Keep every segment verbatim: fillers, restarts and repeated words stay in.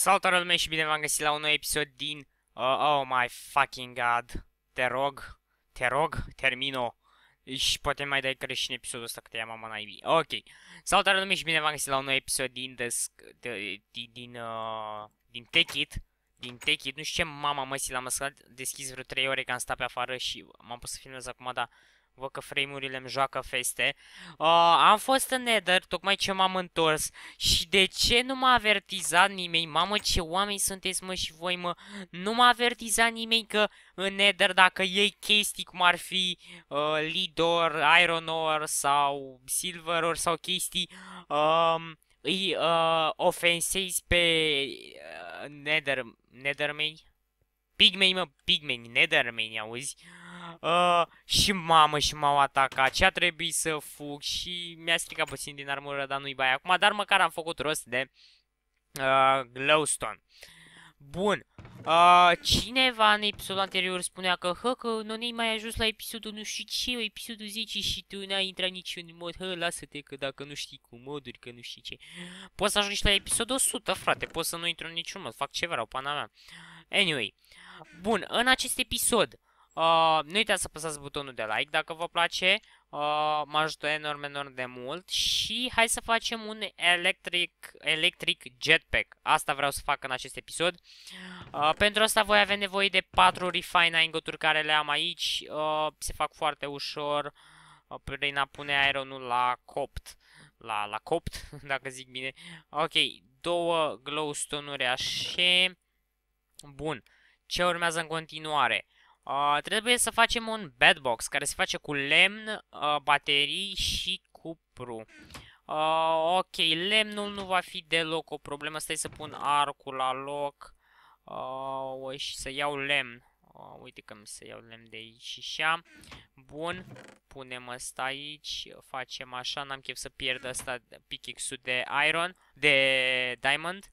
Salutare lume și bine v-am găsit la un nou episod din uh, Oh my fucking god. Te rog, te rog, termino. Și poate mai dai crești în episodul ăsta că te ia mama naibii. Ok. Salutare lume și bine v-am găsit la un nou episod din des, de, din din, uh, din Take It. Din Take It. Nu știu ce mama măsii l-am lăsat deschis vreo trei ore că am stat pe afară și m-am pus să filmez acum, dar văd că frame-urile îmi joacă feste. Uh, am fost în Nether, tocmai ce m-am întors. Și de ce nu m-a avertizat nimeni? Mamă, ce oameni sunteți, mă, și voi, mă. Nu m-a avertizat nimeni că în Nether, dacă iei chestii cum ar fi uh, Lead Ore, Iron Ore sau Silver Ore sau chestii, um, îi uh, ofensezi pe uh, Nether, Nethermeni? Pigmeni, mă, pigmeni, Nethermeni, auzi? Uh, și mamă, și m-au atacat. Ce a trebuit să fug și mi-a stricat puțin din armură, dar nu-i bai acum. Dar măcar am făcut rost de uh, glowstone. Bun. Uh, cineva în episodul anterior spunea că, hă, că nu ne-ai mai ajuns la episodul nu știu ce, episodul zece și tu n-ai intrat niciun mod. Hă, lasă-te că dacă nu știi cu moduri, că nu știi ce. Poți să ajungi la episodul o sută, frate. Poți să nu intru în niciun mod. Fac ce vreau, pana mea. Anyway. Bun, în acest episod, uh, nu uitați să apăsați butonul de like dacă vă place, uh, mă ajută enorm, enorm de mult și hai să facem un electric, electric jetpack. Asta vreau să fac în acest episod. Uh, pentru asta voi avea nevoie de patru refining-uri care le am aici, uh, se fac foarte ușor uh, prin a pune ironul la copt. La, la copt, dacă zic bine. Ok, două glowstone-uri așa. Bun. Ce urmează în continuare? Uh, trebuie să facem un bedbox care se face cu lemn, uh, baterii și cupru. Uh, ok, lemnul nu va fi deloc o problemă. Stai să pun arcul la loc uh, și să iau lemn. Uh, uite că mi se iau lemn de aici și așa. Bun, punem asta aici, facem așa, n-am chef să pierd asta pickaxe-ul de iron, de diamond.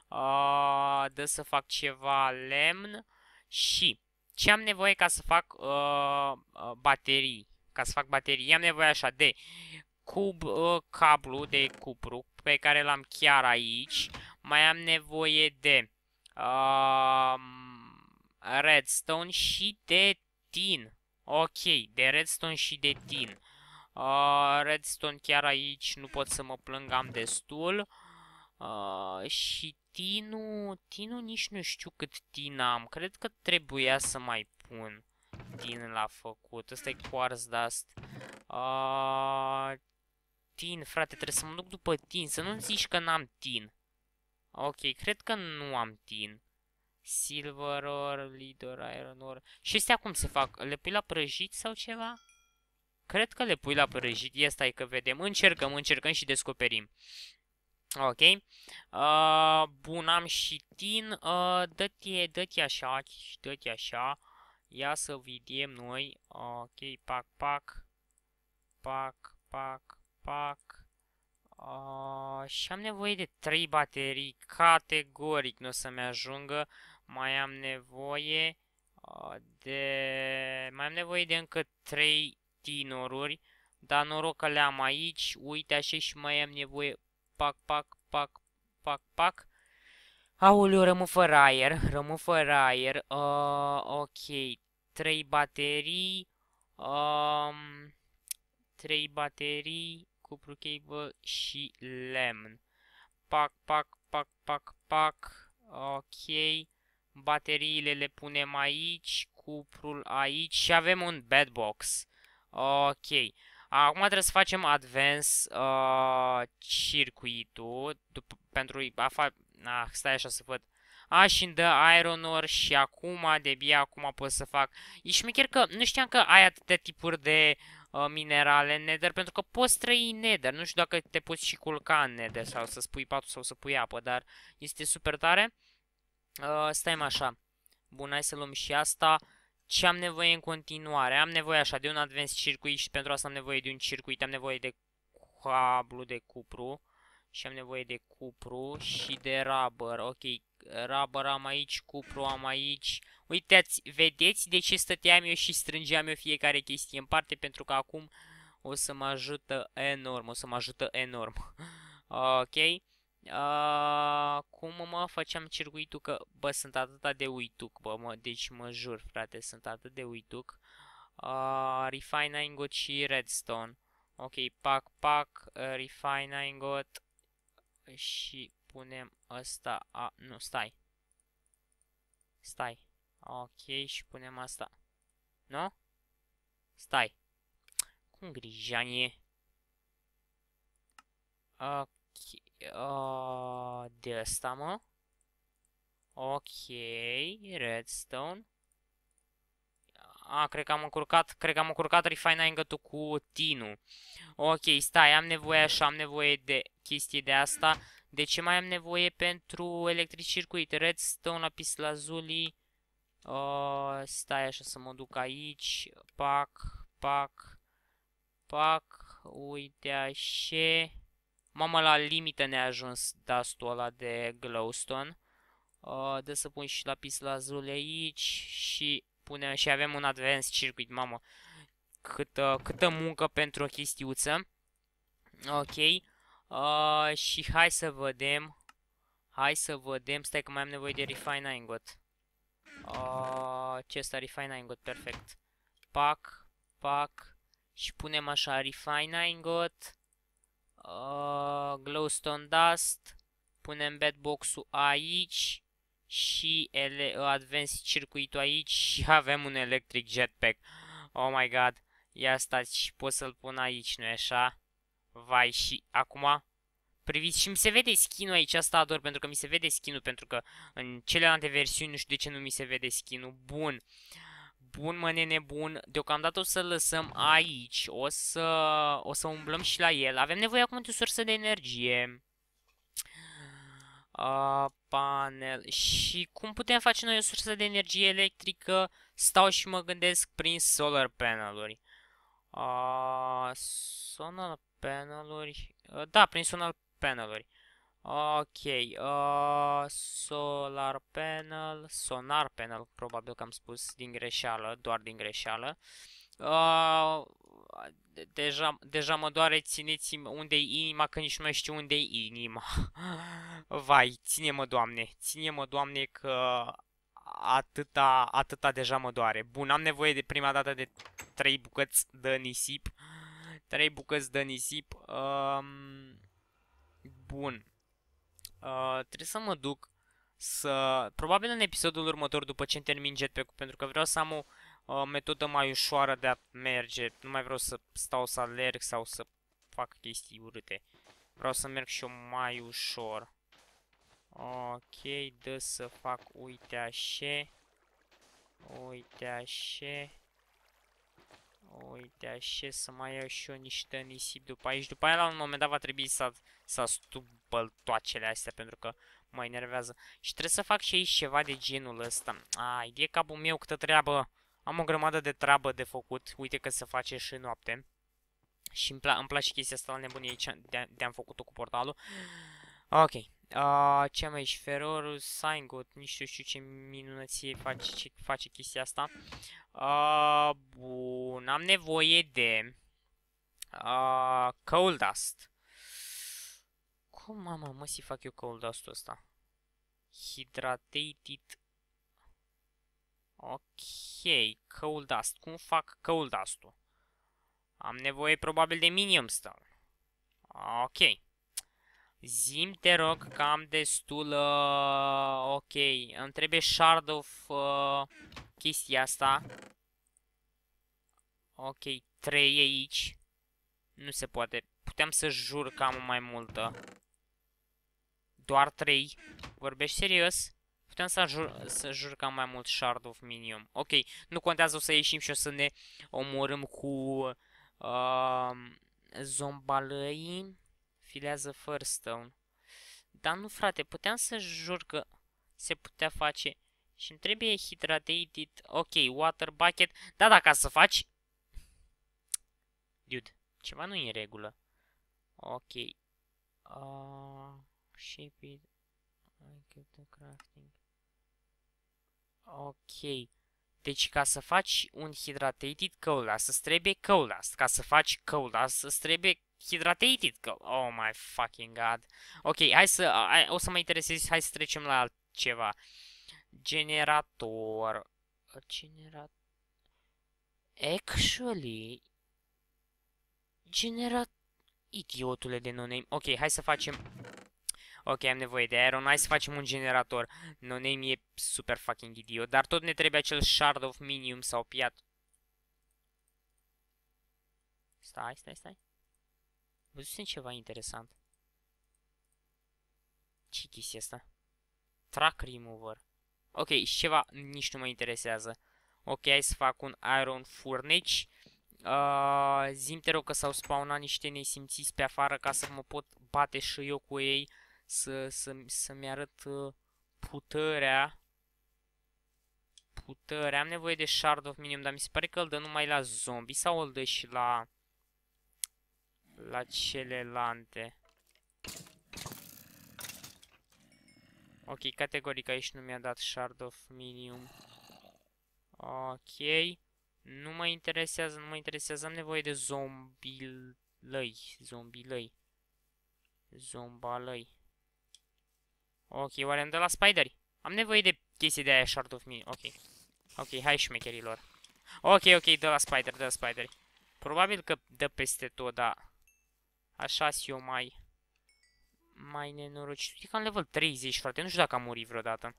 Uh, dă să fac ceva lemn și ce am nevoie ca să fac uh, uh, baterii, ca să fac baterii, am nevoie așa de cub, uh, cablu de cupru pe care l-am chiar aici, mai am nevoie de uh, redstone și de tin. Ok, de redstone și de tin. Uh, redstone chiar aici, nu pot să mă plâng, am destul. Uh, și tinul, tinul nici nu știu cât tin am. Cred că trebuia să mai pun tin la făcut. Ăsta e quartz dust. Uh, tin, frate, trebuie să mă duc după tin. Să nu zici că n-am tin. Ok, cred că nu am tin. Silver ore, lead ore, iron ore. Și astea cum se fac? Le pui la prăjit sau ceva? Cred că le pui la prăjit. Ia stai că vedem. Încercăm, încercăm și descoperim. Ok. Uh, bun, am și tin. Uh, dă-te, dă-te așa, dă-te așa. Ia să vedem noi. Ok, pac, pac. Pac, pac, pac. Uh, și am nevoie de trei baterii. Categoric nu o să-mi ajungă. Mai am nevoie uh, de... Mai am nevoie de încă trei tinoruri. Dar noroc că le am aici. Uite așa și mai am nevoie... Pac, pac, pac, pac, pac. Aoleu, rămân fără aer, rămân fără aer. Uh, ok, trei baterii. Um, trei baterii, cupru cable și lemn. Pac, pac, pac, pac, pac. Ok. Bateriile le punem aici, cuprul aici și avem un bedbox. Ok. Acum trebuie să facem advance uh, circuitul pentru a fa... Ah, stai așa să văd. A, și îmi dă iron ore și acum, de-abia acum pot să fac. E șmecher că nu știam că ai atâtea tipuri de uh, minerale în Nether, pentru că poți trăi în Nether. Nu știu dacă te poți și culca în Nether sau să spui patul sau să pui apă, dar este super tare. Uh, stai așa. Bun, hai să luăm și asta. Ce am nevoie în continuare? Am nevoie așa de un advanced circuit și pentru asta am nevoie de un circuit. Am nevoie de cablu de cupru și am nevoie de cupru și de rubber. Ok, rubber am aici, cupru am aici. Uitați, vedeți de ce stăteam eu și strângeam eu fiecare chestie în parte? Pentru că acum o să mă ajută enorm, o să mă ajută enorm. Ok. Uh, cum mă făceam circuitul că, bă, sunt atâta de uituc, bă, mă, deci mă jur, frate, sunt atât de uituc. Uh, refine ingot și redstone. Ok, pack, pack, uh, refine ingot și punem ăsta, a, nu, stai. Stai. Ok, și punem asta. Nu? Stai. Cum grijanie? Ok. Uh, de asta, mă. Ok, redstone. A, cred că am încurcat, cred că am încurcat refining-ul cu tinul. Ok, stai, am nevoie așa, am nevoie de chestii de asta. De ce mai am nevoie pentru electric circuit? Redstone, lapis lazuli. Uh, stai așa să mă duc aici. Pac, pac, pac. Uite așa. Mamă, la limită ne-a ajuns dustul ăla de glowstone. Uh, de să pun și lapis lazuli aici și punem și avem un advanced circuit, mamă. Câtă, câtă muncă pentru o chestiuță. Ok. Uh, și hai să vedem. Hai să vedem. Stai că mai am nevoie de refine ingot. Uh, ce ăsta refine ingot, perfect. Pac, pac. Și punem așa refine ingot. Uh, glowstone dust. Punem bedbox-ul aici. Și ele, advanced circuitul aici. Și avem un electric jetpack. Oh my god. Ia stați și pot să-l pun aici, nu-i așa? Vai, și acum priviți și mi se vede skin-ul aici, asta ador, pentru că mi se vede skin-ul, pentru că în celelalte versiuni nu știu de ce nu mi se vede skin-ul. Bun. Bun, mă, nene, bun. Deocamdată o să lăsăm aici. O să, o să umblăm și la el. Avem nevoie acum de o sursă de energie. Uh, panel. Și cum putem face noi o sursă de energie electrică? Stau și mă gândesc prin solar paneluri. Uh, solar paneluri. Uh, da, prin solar paneluri. Ok. Uh, solar panel. Sonar panel. Probabil că am spus din greșeală. Doar din greșeală. Uh, deja, deja mă doare, țineți-mi unde-i inima, că nici nu mai știu unde-i inima. Vai, ține-mă, Doamne, ține-mă, Doamne, că atâta, atâta deja mă doare. Bun, am nevoie de prima dată de trei bucăți de nisip. Trei bucăți de nisip. Um, bun. Uh, trebuie să mă duc să... Probabil în episodul următor, după ce termin jetpack-ul, pentru că vreau să am o o metodă mai ușoară de a merge. Nu mai vreau să stau să alerg sau să fac chestii urâte. Vreau să merg și eu mai ușor. Ok, dă să fac, uite așa. Uite așa. Uite așa, să mai iau și eu niște nisip după aici. După aia, la un moment dat, va trebui să, să stup băltoacele astea, pentru că mă enervează. Și trebuie să fac și aici ceva de genul ăsta. Ai, e capul meu, câtă treabă. Am o grămadă de treabă de făcut. Uite că se face și noapte. Și îmi, pla îmi place chestia asta la nebunie aici de-am făcut-o cu portalul. Ok. Uh, ce am aici? Ferorus, Saingot, nici nu știu ce minunăție face, ce face chestia asta. Uh, bun, am nevoie de uh, coal dust. Cum, mama, mă, să fac eu coal dust-ul ăsta? Hydrated. Ok, coal dust. Cum fac coal dust-ul? Am nevoie probabil de medium stone. Ok. Zim, te rog, că am destul... Uh, ok, îmi trebuie shard of uh, chestia asta. Ok, trei aici. Nu se poate. Puteam să jur că am mai multă. Doar trei. Vorbești serios? Puteam să jur, să jur că am mai mult shard of minium. Ok, nu contează, o să ieșim și o să ne omorâm cu uh, zombalăii. Filează fără stone. Dar nu, frate, puteam să jur că se putea face. Și îmi trebuie hydrated. Ok, water bucket. Da, da, ca să faci... Dude, ceva nu e în regulă. Ok. Uh, shape it. Crafting. Ok. Deci ca să faci un hydrated coal dust, îți trebuie coal dust. Ca să faci coal dust, îți trebuie hydrated, că... Oh my fucking god. Ok, hai să... Hai, o să mă interesez, hai să trecem la altceva. Generator... Generator... Actually... Generat... Idiotule de no-name. Ok, hai să facem... Ok, am nevoie de iron. Hai să facem un generator. No-name e super fucking idiot. Dar tot ne trebuie acel shard of minium sau piat. Stai, stai, stai. Văzusem ceva interesant. Ce chestia asta? Track remover. Ok, și ceva nici nu mă interesează. Ok, hai să fac un iron furnici. Uh, Zi-mi te rog că s-au spawnat niște nesimțiți pe afară ca să mă pot bate și eu cu ei. Să, să, să-mi arăt uh, puterea. Puterea. Am nevoie de shard of minium, dar mi se pare că îl dă numai la zombie sau îl dă și la... La celelalte. Ok, categoric aici nu mi-a dat shard of minium. Ok. Nu mă interesează, nu mă interesează. Am nevoie de zombilăi. Zombilăi. Zombalăi. Ok, oare îmi dă la spideri? Am nevoie de chestii de aia shard of minium. Ok. Ok, hai șmecherilor. Ok, ok, dă la spider, dă la spideri. Probabil că dă peste tot, dar... Așa-s eu mai... Mai nenorocit. Știi că am level treizeci, frate. Nu știu dacă am murit vreodată.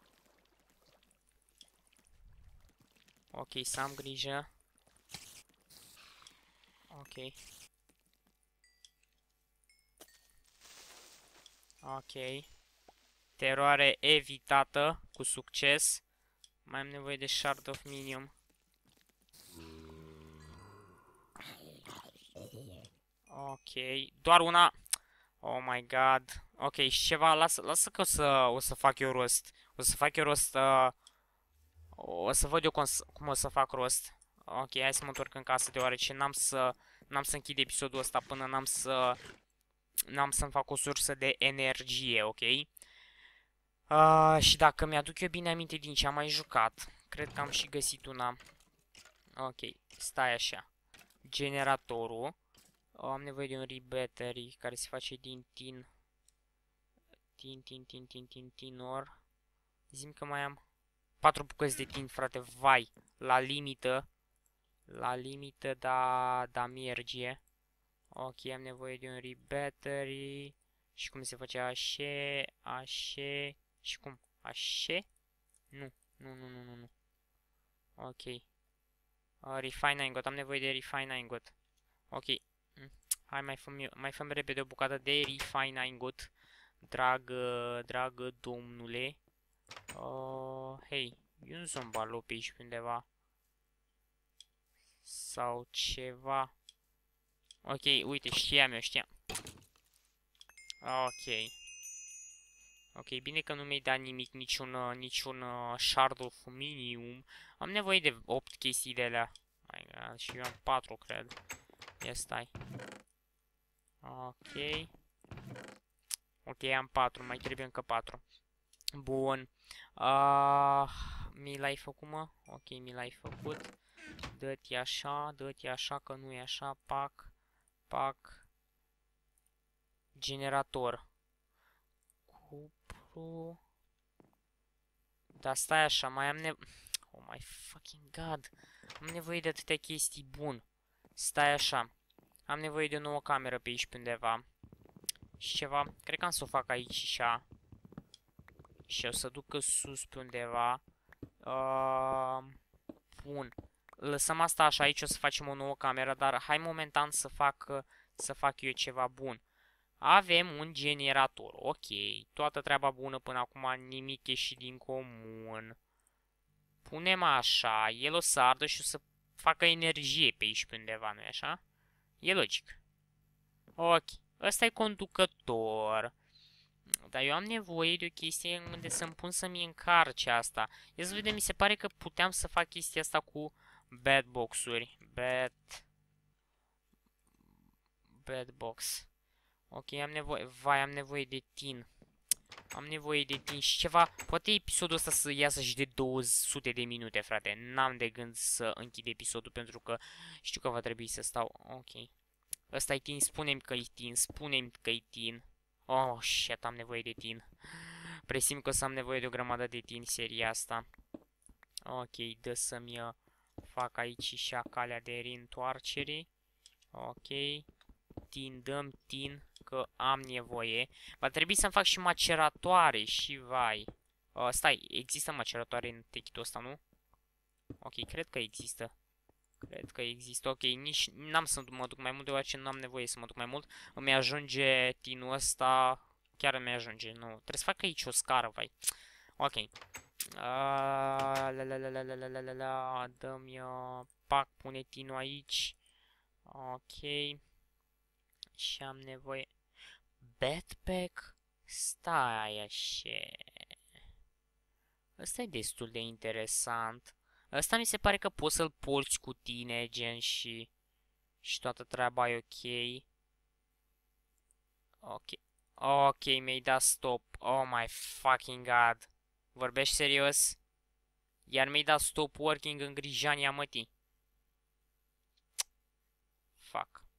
Ok, să am grijă. Ok. Ok. Teroare evitată cu succes. Mai am nevoie de shard of minium. Ok. Doar una... Oh my god. Ok, și ceva, lasă, lasă că o să, o să fac eu rost. O să fac eu rost... Uh, o să văd eu cum, cum o să fac rost. Ok, hai să mă întorc în casă, deoarece n-am să... N-am să închid episodul ăsta până n-am să... N-am să-mi fac o sursă de energie, ok? Uh, și dacă mi-aduc eu bine aminte din ce am mai jucat, cred că am și găsit una. Ok, stai așa. Generatorul. Am nevoie de un re-battery care se face din tin. Tin, tin, tin, tin, tin, tinor. Zim că mai am patru bucăți de tin, frate, vai. La limită. La limită, da, da merge. Ok, am nevoie de un re-battery. Și cum se face așa, așa. Și cum? Așa? Nu, nu, nu, nu, nu, nu. Ok. Uh, refine ingot, am nevoie de refine ingot. Ok. Mm. Hai, mai făm, mai făm repede o bucată de refine ingot. Dragă, dragă domnule. Uh, hei, e un zombalo pe aici undeva. Sau ceva. Ok, uite, știam eu, știam. Ok. Ok, bine că nu mi-ai dat nimic, niciun, uh, niciun uh, shard of minium. Am nevoie de opt chestii de alea. My God, și eu am patru, cred. Ia stai. Ok. Ok, am patru, mai trebuie încă patru. Bun. Uh, mi l-ai făcut, mă? Ok, mi l-ai făcut. Dă-ti așa, dă-ti așa, că nu e așa. Pac, pac. Generator. Cupru. Dar stai așa, mai am nevoie... Oh my fucking god. Am nevoie de atâtea chestii bun. Stai așa. Am nevoie de o nouă cameră pe aici pe undeva. Și ceva. Cred că am să o fac aici și așa. Și o să ducă sus pe undeva. Uh, bun. Lăsăm asta așa, aici o să facem o nouă cameră, dar hai momentan să fac, să fac eu ceva bun. Avem un generator, ok, toată treaba bună până acum, nimic ieșit din comun. Punem așa, el o să ardă și o să facă energie pe aici pe undeva, nu-i așa? E logic. Ok, ăsta e conducător. Dar eu am nevoie de o chestie unde să-mi pun să-mi încarce asta. Ia să vedem, mi se pare că puteam să fac chestia asta cu bad box-uri. Bad... Bad box. Ok, am nevoie... Vai, am nevoie de tin. Am nevoie de tin și ceva... Poate episodul ăsta să iasă și de două sute de minute, frate. N-am de gând să închid episodul pentru că știu că va trebui să stau... Ok. Ăsta e tin, spune-mi că e tin, spune-mi că e tin. Oh, shit, am nevoie de tin. Presim că o să am nevoie de o grămadă de tin seria asta. Ok, dă să-mi uh, fac aici și calea de reîntoarcere. Ok. Tin, dăm tin, că am nevoie. Va trebui să-mi fac și maceratoare și vai. Uh, stai, există maceratoare în techitul ăsta, nu? Ok, cred că există. Cred că există. Ok, nici n-am să mă duc mai mult, deoarece nu am nevoie să mă duc mai mult. Îmi ajunge tinul ăsta. Chiar îmi ajunge, nu. Trebuie să fac aici o scară, vai. Ok. Uh, la la la la la la la la la. Dă-mi, uh, pac, pune tinul aici. Ok. Și am nevoie. Backpack? Stai așa. Ăsta e destul de interesant. Ăsta mi se pare că poți să-l porți cu tine, gen, și... Și toată treaba e ok. Ok. Ok, mi-ai dat stop. Oh my fucking god. Vorbești serios? Iar mi-ai dat stop working în Grijania, mătii. Fuck.